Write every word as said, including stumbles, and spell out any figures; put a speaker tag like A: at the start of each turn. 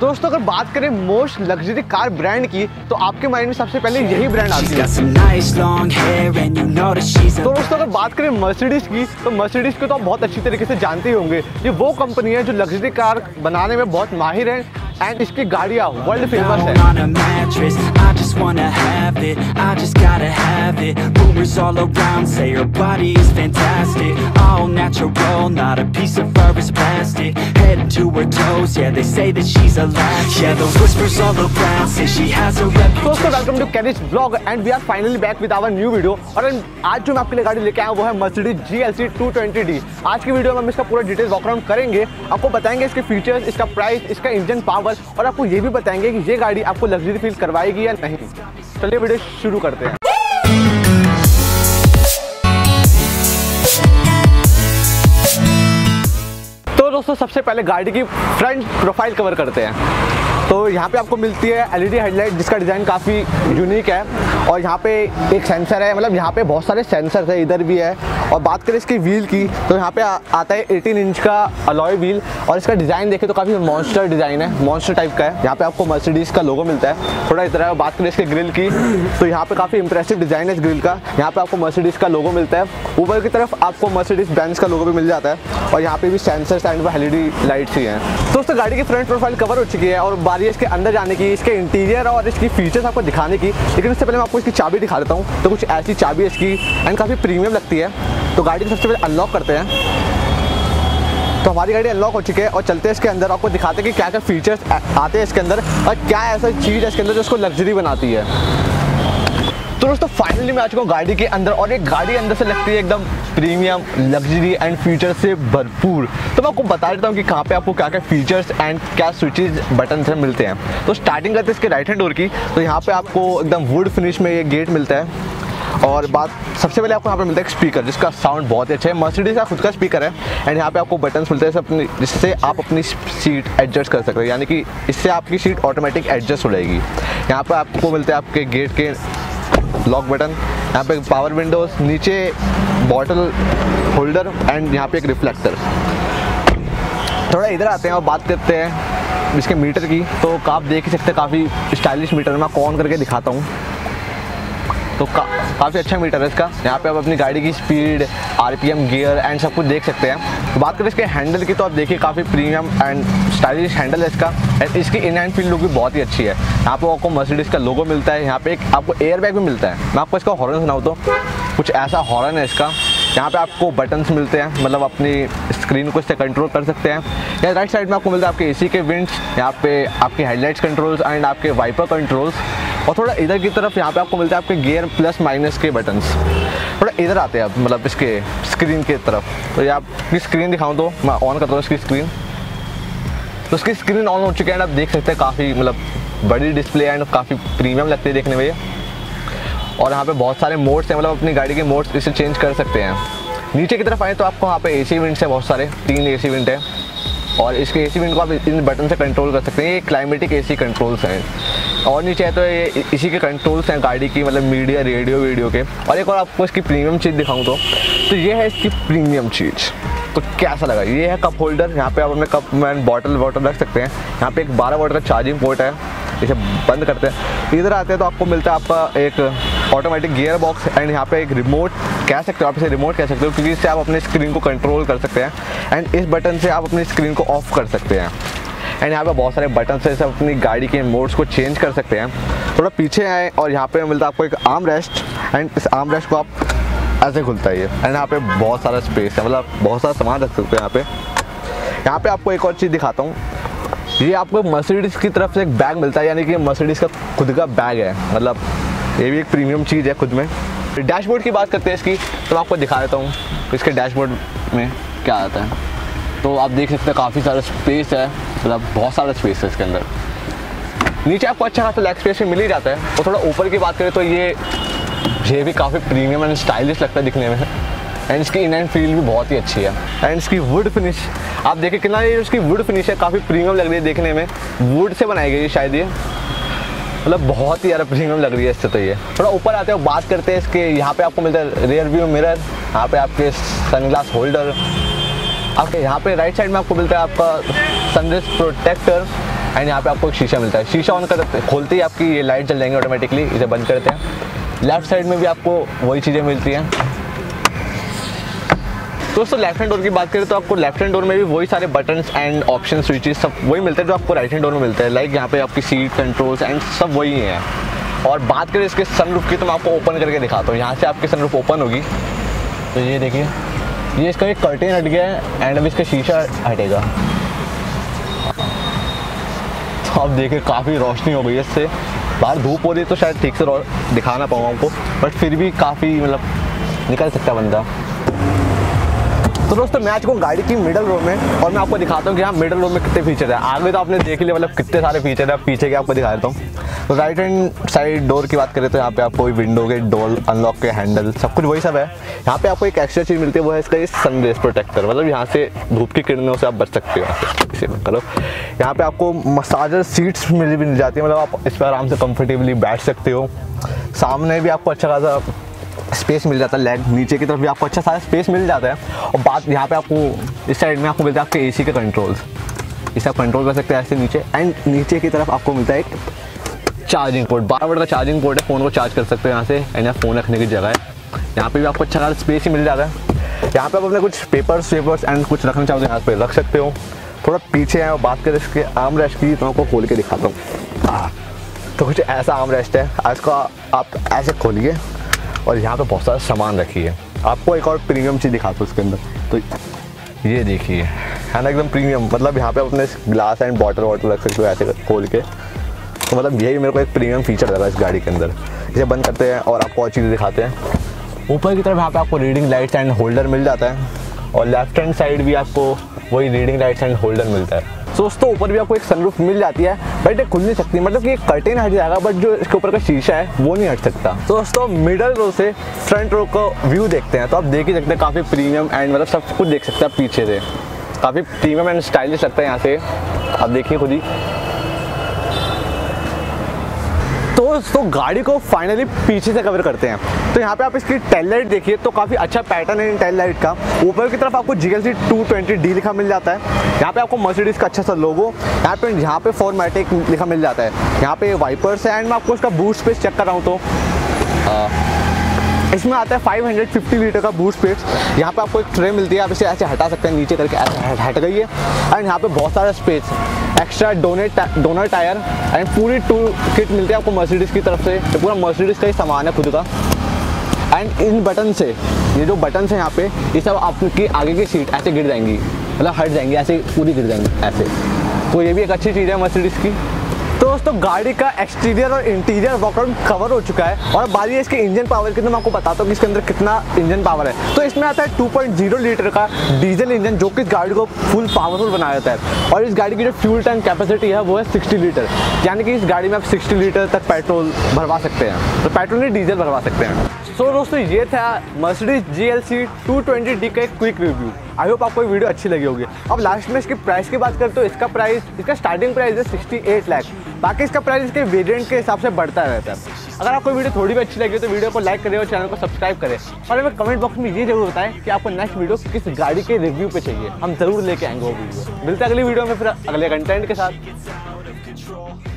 A: दोस्तों अगर बात करें मोस्ट लग्जरी कार ब्रांड की तो आपके माइंड में सबसे पहले यही ब्रांड आती है। तो दोस्तों अगर बात करें मर्सिडीज की तो मर्सिडीज को तो आप बहुत अच्छी तरीके से जानते ही होंगे। ये वो कंपनी है जो लग्जरी कार बनाने में बहुत माहिर है एंड इसकी गाड़ियाँ वर्ल्ड फेमस है। दोस्तों वेलकम टू कैनिश blog and we are finally back with our new video. और आज जो मैं आपके लिए गाड़ी लेके आया वो है Mercedes G L C two twenty D. आज की वीडियो में हम इसका पूरा डिटेल वॉकअराउंड करेंगे, आपको बताएंगे इसके फीचर्स, इसका प्राइस, इसका इंजन पावर और आपको ये भी बताएंगे कि ये गाड़ी आपको लग्जरी फील करवाएगी या नहीं। चलिए वीडियो शुरू करते हैं। तो दोस्तों सबसे पहले गाड़ी की फ्रंट प्रोफाइल कवर करते हैं। तो यहाँ पे आपको मिलती है एल ई डी हेडलाइट जिसका डिज़ाइन काफ़ी यूनिक है और यहाँ पे एक सेंसर है, मतलब यहाँ पे बहुत सारे सेंसर है, इधर भी है। और बात करें इसकी व्हील की तो यहाँ पे आ, आता है अठारह इंच का अलॉय व्हील और इसका डिज़ाइन देखें तो काफ़ी मॉन्स्टर डिज़ाइन है, मॉन्स्टर टाइप का है। यहाँ पे आपको मर्सिडीज़ का लोगो मिलता है थोड़ा इधर है। बात करें इसके ग्रिल की तो यहाँ पे काफ़ी इंप्रेसिव डिज़ाइन है इस ग्रिल का। यहाँ पे आपको मर्सिडीज़ का लोगो मिलता है, ऊपर की तरफ आपको मर्सिडीज़ बेंज का लोगो भी मिल जाता है और यहाँ पे भी sensor and L E D lights ही हैं। दोस्तों गाड़ी की फ्रंट प्रोफाइल कवर हो चुकी है और बारी इसके अंदर जाने की, इसके इंटीरियर और इसकी फीचर्स आपको दिखाने की। लेकिन उससे पहले मैं आपको इसकी चाबी दिखा देता हूँ। तो कुछ ऐसी चाबी है इसकी एंड काफ़ी प्रीमियम लगती है। तो गाड़ी को सबसे पहले अनलॉक करते हैं। तो हमारी गाड़ी अनलॉक हो चुकी है और चलते हैं इसके अंदर, आपको दिखाते हैं कि क्या क्या फीचर्स आते हैं इसके अंदर और क्या ऐसा चीज़ है इसके अंदर जो उसको लग्जरी बनाती है। तो दोस्तों फाइनली मैं आ चुका हूँ गाड़ी के अंदर और एक गाड़ी अंदर से लगती है एकदम प्रीमियम, लग्जरी एंड फीचर से भरपूर। तो मैं आपको बता देता हूँ कि कहाँ पे आपको क्या क्या फीचर्स एंड क्या स्विचेस बटन से मिलते हैं। तो स्टार्टिंग करते हैं इसके राइट हैंड डोर की। तो यहाँ पे आपको एकदम वुड फिनिश में ये गेट मिलता है और बात सबसे पहले आपको यहाँ पे मिलता है एक स्पीकर जिसका साउंड बहुत ही अच्छा है। मर्सिडीज का खुद का स्पीकर है एंड यहाँ पे आपको बटन्स मिलते हैं अपनी, जिससे आप अपनी सीट एडजस्ट कर सकते हैं, यानी कि इससे आपकी सीट ऑटोमेटिक एडजस्ट हो जाएगी। यहाँ पे आपको मिलते हैं आपके गेट के लॉक बटन, यहाँ पे पावर विंडोज, नीचे बॉटल होल्डर एंड यहाँ पे एक रिफ्लेक्टर। थोड़ा इधर आते हैं और बात करते हैं इसके मीटर की। तो आप देख ही सकते हैं काफ़ी स्टाइलिश मीटर, मैं आपको ऑन करके दिखाता हूँ। तो का, काफ़ी अच्छा मीटर है इसका। यहाँ पे आप अपनी गाड़ी की speed, R P M, gear and सब कुछ देख सकते हैं। तो बात करें इसके हैंडल की तो आप देखिए काफ़ी प्रीमियम एंड स्टाइलिश हैंडल है इसका एंड इसकी इन हैंड फील लुक भी बहुत ही अच्छी है। यहाँ पे आपको मर्सिडीज का लोगो मिलता है, यहाँ पे एक आपको एयर बैग भी मिलता है। मैं आपको इसका हॉर्न सुनाऊँ तो कुछ ऐसा हॉर्न है इसका। यहाँ पे आपको बटन्स मिलते हैं, मतलब अपनी स्क्रीन को इससे कंट्रोल कर सकते हैं। या राइट साइड में आपको मिलता है आपके एसी के विंड्स, यहाँ पे आपके हेडलाइट्स कंट्रोल्स एंड आपके वाइपर कंट्रोल्स। और थोड़ा इधर की तरफ यहाँ पे आपको मिलता है आपके गियर प्लस माइनस के बटन्स। थोड़ा इधर आते हैं आप, मतलब इसके स्क्रीन की तरफ। तो ये आपकी स्क्रीन दिखाऊँ तो मैं ऑन करता हूँ इसकी स्क्रीन। तो उसकी स्क्रीन ऑन हो चुकी है एंड आप देख सकते हैं काफ़ी मतलब बड़ी डिस्प्ले एंड काफ़ी प्रीमियम लगती है देखने में ये। और यहाँ पे बहुत सारे मोड्स हैं, मतलब अपनी गाड़ी के मोड्स इसे चेंज कर सकते हैं। नीचे की तरफ आए तो आपको यहाँ पे एसी विंड्स है, बहुत सारे, तीन एसी विंड है और इसके एसी विंड को आप इन बटन से कंट्रोल कर सकते हैं। ये क्लाइमेटिक एसी कंट्रोल्स हैं। और नीचे है तो ये इसी के कंट्रोल्स हैं गाड़ी की, मतलब मीडिया, रेडियो वीडियो के। और एक और आपको इसकी प्रीमियम चीज़ दिखाऊँ तो तो ये है इसकी प्रीमियम चीज़। तो कैसा लगा, ये है कप होल्डर। यहाँ पे आप अपने कप में बॉटल वाटर रख सकते हैं। यहाँ पे एक बारह वोल्ट का चार्जिंग पोर्ट है, इसे बंद करते हैं। इधर आते हैं तो आपको मिलता है आपका एक ऑटोमेटिक गियर बॉक्स एंड यहाँ पे एक रिमोट कह सकते हो, आप इसे रिमोट कह सकते हो क्योंकि इससे आप अपने स्क्रीन को कंट्रोल कर सकते हैं एंड इस बटन से आप अपनी स्क्रीन को ऑफ कर सकते हैं। एंड यहाँ पे बहुत सारे बटन से इसे अपनी गाड़ी के मोड्स को चेंज कर सकते हैं। थोड़ा पीछे आए और यहाँ पे मिलता है आपको एक आर्म रेस्ट एंड इस आर्म रेस्ट को आप ऐसे खुलता है ये एंड यहाँ पे बहुत सारा स्पेस है, मतलब बहुत सारा सामान रख सकते हैं यहाँ पे। यहाँ पे आपको एक और चीज़ दिखाता हूँ, ये आपको मर्सिडीज़ की तरफ से एक बैग मिलता है, यानी कि मर्सिडीज़ का खुद का बैग है, मतलब ये भी एक प्रीमियम चीज़ है खुद में। डैशबोर्ड की बात करते हैं इसकी तो मैं आपको दिखा देता हूँ इसके डैशबोर्ड में क्या आता है। तो आप देख सकते हैं काफ़ी सारा स्पेस है, मतलब बहुत सारा स्पेस है इसके अंदर। नीचे आपको अच्छा खासा लेग स्पेस मिल ही जाता है। और थोड़ा ऊपर की बात करें तो ये ये भी काफ़ी प्रीमियम एंड स्टाइलिश लगता है दिखने में एंड इसकी इन एंड फील भी बहुत ही अच्छी है। एंड इसकी वुड फिनिश आप देखिए कितना, ये इसकी वुड फिनिश है काफ़ी प्रीमियम लग रही है देखने में। वुड से बनाई गई है शायद ये, मतलब बहुत ही ज़्यादा प्रीमियम लग रही है इससे। तो ये थोड़ा ऊपर आते हैं बात करते हैं इसके। यहाँ पे आपको मिलता है रियर व्यू मिरर, यहाँ पे आपके सनग्लास होल्डर, आपके यहाँ पे राइट साइड में आपको मिलता है आपका सनराइज प्रोटेक्टर एंड यहाँ पे आपको एक शीशा मिलता है। शीशा ऑन करते खोलते ही आपकी ये लाइट जल जाएंगे ऑटोमेटिकली। इसे बंद करते हैं। लेफ्ट साइड में भी आपको वही चीज़ें मिलती हैं। दोस्तों लेफ्ट हैंड डोर की बात करें तो आपको लेफ्ट हैंड डोर में भी वही सारे बटन्स एंड ऑप्शन स्विचेस सब वही मिलते हैं जो आपको राइट हैंड डोर में मिलते हैं। लाइक यहाँ पे आपकी सीट कंट्रोल्स एंड सब वही हैं। और बात करें इसके सनरूफ की तो मैं आपको ओपन करके दिखाता हूँ। यहाँ से आपकी सनरूफ ओपन होगी तो ये देखिए, ये इसका एक कर्टेन हट गया है एंड अब इसका शीशा हटेगा। तो आप देखिए काफ़ी रोशनी हो गई है इससे। बाहर धूप हो रही है तो शायद ठीक से दिखा ना पाऊँ आपको, बट फिर भी काफ़ी मतलब निकल सकता बंदा। तो दोस्तों मैं आज को गाड़ी की मिडल रो में और मैं आपको दिखाता हूँ कि यहाँ मिडल रो में कितने फीचर है। आगे तो आपने देख लिया मतलब कितने सारे फीचर है, पीछे के आपको दिखा देता हूँ। तो राइट हैंड साइड डोर की बात करें तो यहाँ पे आपको विंडो के डोर अनलॉक के हैंडल सब कुछ वही सब है। यहाँ पे आपको एक एक्स्ट्रा चीज़ मिलती है, वो है इसका ये सन रेज प्रोटेक्टर। मतलब यहाँ से धूप की किरणों से आप बच सकते हो। इसे करो यहाँ पे आपको मसाजर सीट्स मिल भी मिल जाती है, मतलब आप इस पर आराम से कंफर्टेबली बैठ सकते हो। सामने भी आपको अच्छा खासा स्पेस मिल जाता है, लेग नीचे की तरफ भी आपको अच्छा सारा स्पेस मिल जाता है। और बात यहाँ पे आपको इस साइड में आपको मिलता है आपके एसी के कंट्रोल्स, इसे आप कंट्रोल कर सकते हैं ऐसे नीचे। एंड नीचे की तरफ आपको मिलता है एक चार्जिंग पोर्ट, बारह वोल्ट का चार्जिंग पोर्ट है, फ़ोन को चार्ज कर सकते हो यहाँ से। एंड यहाँ फ़ोन रखने की जगह है, यहाँ पे भी आपको अच्छा खासा स्पेस ही मिल जाता है। यहाँ पे आप अपने कुछ पेपर्स वेपर्स एंड कुछ रखना चाहो तो यहाँ पे रख सकते हो। थोड़ा पीछे है और बात करें इसके आर्म रेस्ट की तो आपको खोल के दिखाता हूँ। तो कुछ ऐसा आर्म रेस्ट है, इसको आप ऐसे खोलिए और यहाँ पे बहुत सारा सामान रखिए। आपको एक और प्रीमियम चीज़ दिखाता हूँ इसके अंदर, तो ये देखिए है ना एकदम प्रीमियम। मतलब यहाँ पे अपने ग्लास एंड बॉटल वाटर रख सकते हो ऐसे खोल के। तो मतलब यही मेरे को एक प्रीमियम फीचर लगा इस गाड़ी के अंदर। इसे बंद करते हैं और आपको और चीज़ें दिखाते हैं। ऊपर की तरफ यहाँ पे आपको रीडिंग लाइट्स एंड होल्डर मिल जाता है और लेफ्ट हैंड साइड भी आपको वही रीडिंग लाइट्स एंड होल्डर मिलता है। सो दोस्तों ऊपर भी आपको एक सनरूफ मिल जाती है, बट ये खुल नहीं सकती, मतलब कि एक कर्टेन हट जाएगा बट जो इसके ऊपर का शीशा है वो नहीं हट सकता। तो दोस्तों मिडल रो से फ्रंट रो का व्यू देखते हैं तो आप देख ही सकते हैं काफ़ी प्रीमियम एंड मतलब सब कुछ देख सकते हैं आप पीछे से। काफ़ी प्रीमियम एंड स्टाइलिश लगता है यहाँ से, आप देखिए खुद ही। तो दोस्तों गाड़ी को फाइनली पीछे से कवर करते हैं। तो यहाँ पे आप इसकी टेल लाइट देखिए तो काफ़ी अच्छा पैटर्न है इन टेल लाइट का। ऊपर की तरफ आपको G L C two twenty D लिखा मिल जाता है। यहाँ पे आपको मर्सिडीज का अच्छा सा लोगो, यहाँ पे यहाँ पे फॉर्मेटिक लिखा मिल जाता है। यहाँ पे वाइपर्स है एंड मैं आपको इसका बूट स्पेस चेक कर रहा हूँ तो आ, इसमें आता है पाँच सौ पचास लीटर का बूट स्पेस। यहाँ पे आपको एक ट्रे मिलती है, आप इसे ऐसे हटा सकते हैं नीचे करके, ऐसे हट गई है। एंड यहाँ पे बहुत सारा space, extra donate donor tyre and पूरी टूल किट मिलती है आपको मर्सिडीज़ की तरफ से। तो पूरा मर्सिडीज़ का ही सामान है खुद का। एंड इन बटन से, ये जो बटन है यहाँ पे, ये सब आपकी आगे की सीट ऐसे गिर जाएंगी, मतलब हट जाएंगी, ऐसे पूरी गिर जाएंगी ऐसे। तो ये भी एक अच्छी चीज़ है मर्सिडीज़ की। तो दोस्तों गाड़ी का एक्सटीरियर और इंटीरियर वॉकआउट कवर हो चुका है और बारी है इसके इंजन पावर की। तो मैं आपको बताता हूँ कि इसके अंदर कितना इंजन पावर है। तो इसमें आता है टू पॉइंट ज़ीरो लीटर का डीजल इंजन जो कि इस गाड़ी को फुल पावरफुल बना देता है। और इस गाड़ी की जो फ्यूल टैंक कैपेसिटी है वो है साठ लीटर, यानी कि इस गाड़ी में आप साठ लीटर तक पेट्रोल भरवा सकते हैं। तो पेट्रोल नहीं डीजल भरवा सकते हैं। सो so, दोस्तों ये था Mercedes G L C two twenty D का एक क्विक रिव्यू। आई होप आपको ये वीडियो अच्छी लगी होगी। अब लास्ट में इसकी प्राइस की बात करें तो इसका प्राइस, इसका स्टार्टिंग प्राइस है अड़सठ लाख। बाकी इसका प्राइस इसके वेरिएंट के हिसाब से बढ़ता रहता है। अगर आपको वीडियो थोड़ी भी अच्छी लगी तो वीडियो को लाइक करें और चैनल को सब्सक्राइब करें। और हमें कमेंट बॉक्स में ये जरूर बताएं कि आपको नेक्स्ट वीडियो किस गाड़ी के रिव्यू पे चाहिए, हम जरूर लेके आएंगे वो वीडियो। मिलते हैं अगली वीडियो में फिर अगले कंटेंट के साथ।